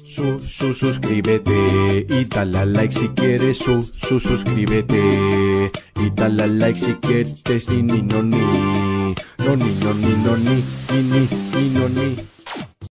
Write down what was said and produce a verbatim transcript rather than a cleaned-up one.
Su, su, suscríbete y dale a like si quieres. Su, su, suscríbete y dale a like si quieres. Ni, ni, no, ni. No, ni, no, ni, no, ni. Ni, ni, ni, no, ni.